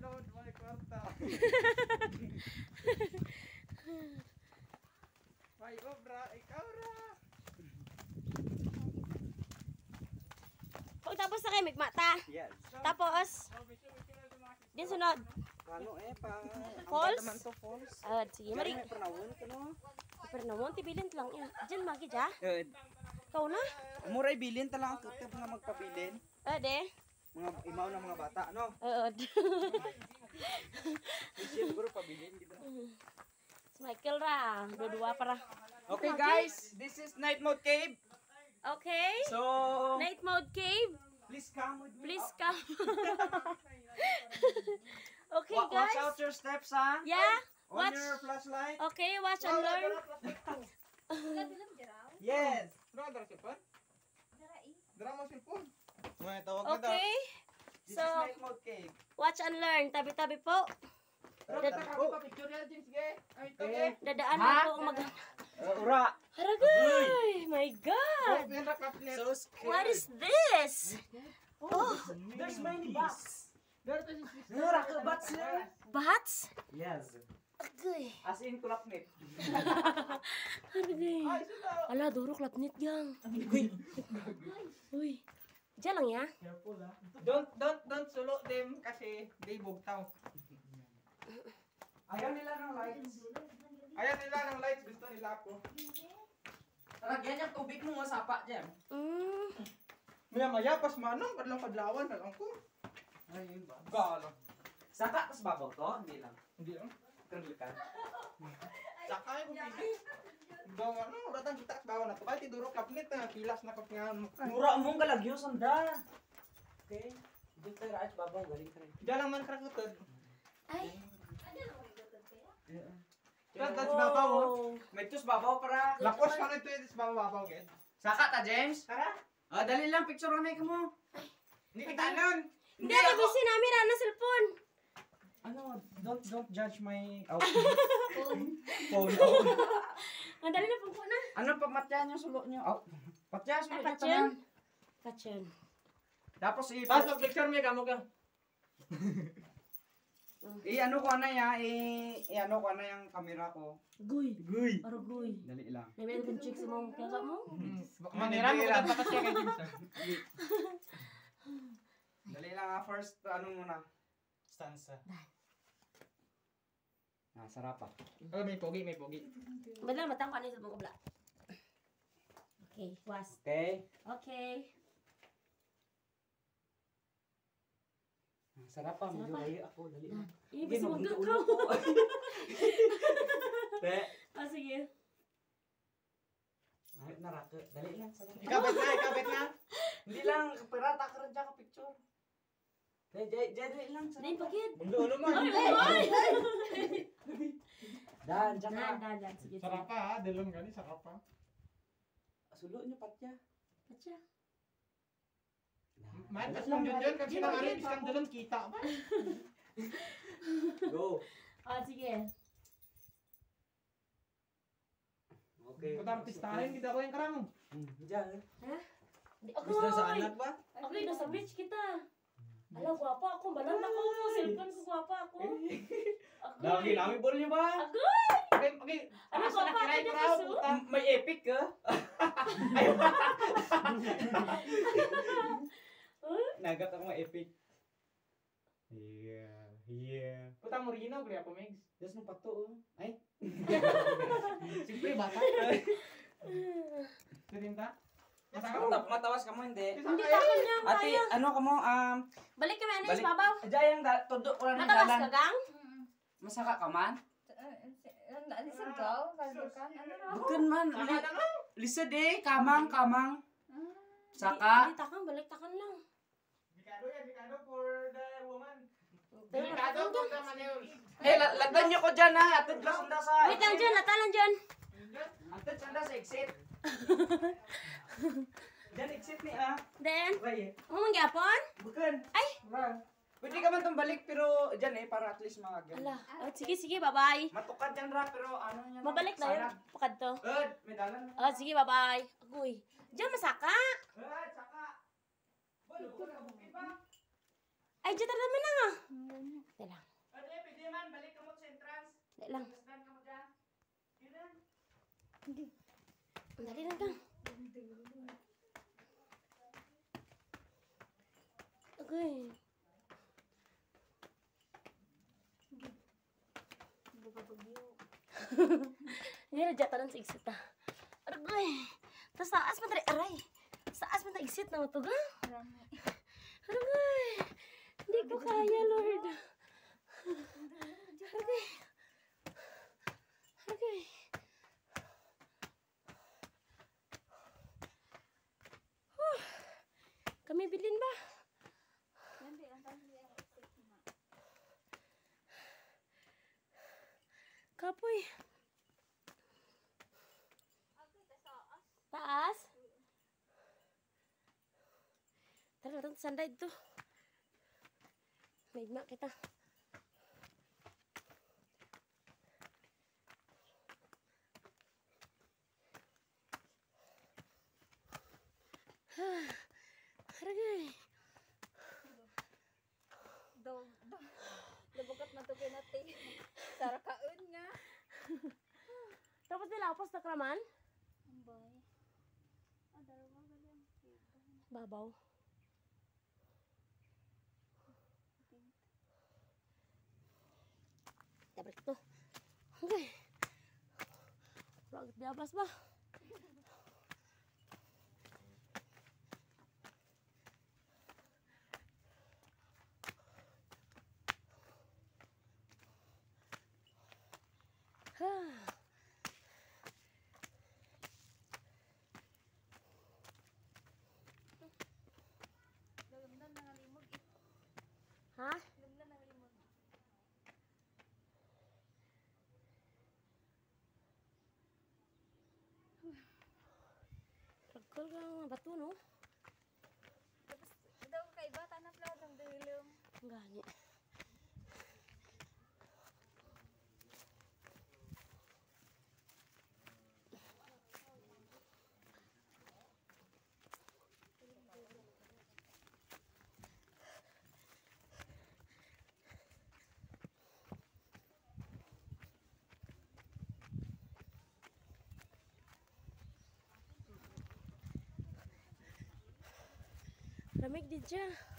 Lord, may kwarta. May obra, ikaw ra. Pagtapos na kayo, migmata. Yes. Tapos, din sunod. Ano pang Falls? naman to falls. Sige, mari. May pernawon ko no. Pero naman, tibilin lang yan. Diyan, magi dya. Good. Ikaw na. Muray bilin talang ang tutip nga magpabilin. De. Mga imaw na mga bata, no? Siguro pabilin dito. Si Michael ra. Dua-dua para. Okay guys, this is Night Mode Cave. Okay. So, Night mode cave. please come with me. Please come. Okay, Watch guys. out your steps, ha? Yeah. On Watch. your flashlight. Okay, watch and learn. Yes. Dara sipon? Dara mo sipon. May tawag na daw. Okay. This So, is Night Mode Cave. watch and learn. Tabi-tabi po. Picture yan, James, sige. Ay, ito, Okay. Dadaan na po ang mag... Ura. Haragay! My God! So scared. What is this? Oh, There's many bats. Dara to si Ura ka bats here. bats? Yes. Agay. As in kulapnit. Haragay. Ala, durok lapnit gang. Uy. Diyan lang ya. Don't solo them kasi they bugtaw. Ayaw nila ng lights. Ayan nila ng lights, gusto nila ako. Lagyan yung tubig mo nga sapa dyan. Maya pas manong kadlang kadlawan na lang ko. Ayun ba? Gala. Saka pas babaw to? Hindi lang. Hindi lang. Kerlikan. Sakay ko pili. Gawa ano, ratang kita gawa na to. Kahit iduro kapnit na kilas na kapngan. Mura mong kalagyo sanda. Okay. Dito tayo raas babaw galing ka rin. Diyan lang man krakutod. Ay. That's babaw. Oh. May tus babaw para. Lakos ka nito yung babaw gid. Saka ta James? Tara. Dali lang picture na ka mo. Hindi kita nun. Hindi, busy namin na cellphone. Ano, don't judge my Phone. phone. Madali na pong na. Ano pa matya niyo sulo niyo? Patya sulo niyo Patyan. tanan. Patyan. Tapos Tapos picture mo kamo ka. ano ko na ya, ano ko na yung camera ko. Guy. Guy. Aro guy. Dali lang. Namin kong chicks mo kaya mo. Manira mo ka patas kay James. Dali lang first ano muna. Stanza. Sarap pa. Oh, may pogi, may pogi. Madlang matang ka sa mga kabla. Okay, was. Okay. Okay. Sarap pa, medyo Sarap pa. layo ako. Dali lang. Eh, basta Hindi, magkakaw. Te. Sige. Ay, naraka. Dali lang. Sarap. Ikabit na. Hindi lang, pirata ka rin dyan ka picture. Dali lang. Dahil pagid. Ulo man. Ay! Dan, dyan ka. Dan. Sige. Sarap pa ha, dilong gani sarap pa. Sulo niyo patya. Patya. Man, tas lang dyan kasi nang ano, isang dalon kita ba? Go. Sige. Okay. Kung artistahin, kita ko yung karang. Diyan. Ha? Gusto sa anak ba? Okay, nasa beach kita. Alam, gwapa ako. Balang na ko. Cellphone ko, gwapa ako. Lagi bol niyo ba? Okay. Ano, Asa na gwapa kiray ako ko na raw, kaso? puta. May epic ka? Nagat ako may epic. Yeah. Puta mo rino, kaya po, Megs. Diyos mo pato. Ay. Siyempre, bata. Tirinta? Matawas ka mo, hindi. Hindi takon niya. Ate, ano ka mo, Balik kami, ano yung babaw? Diyang todo ko lang ng Natawas dalan. ka, gang? Masaka ka man? Alisan daw, kalbukan. Ano raw? Bukan man. Tama na nga. Lisa de, kamang. Saka. Hindi takon, balik takon lang. Bikado for the woman. Pero Bikado for the manews. Eh, lagdan niyo ko dyan ha. Atid ka sunda sa wait lang dyan, lata lang dyan. Atid sunda sa exit. Dyan exit ni Then, Ray. mo mangyapon? Bukan. Ay! Pwede ka man itong balik pero dyan para at least mga Ala, sige, bye-bye. Matukad yan ra pero ano yan. Mabalik na yun, pakad to. Good, may dalan. Sige, bye-bye. Agoy, dyan masaka. Good, saka. Balo, okay ba? Ay, Ay, dyan naman na nga. Dali lang. Pwede, pwede man. Balik ka mo sa entrance. Dali lang. Stand ka mo dyan. Dili lang. Dali lang kang. Okay. Hindi na dyan taran sa exit ah. Aray. Tas taas man tari. Aray. Taas man ta exit na matug ah. Aray. Hindi ko kaya, Lord. Okay. Okay. Kami bilin ba? Kapoy. Taas? Tara, natin sanday dito. May mak kita. Haragay. Labagat na to kinati. Sarakaon nga. Tapos nilapos na kraman? Ambay. Dalawa galing. Babaw. Dabrik to. Okay. Bakit diabas ba? Dalamdan na nga limog. Ha? Dalamdan na nga limog. Ragkol ka nga bato, no? Tapos daw kay bata na pala ng dulong. Gani. Lamig di dyan.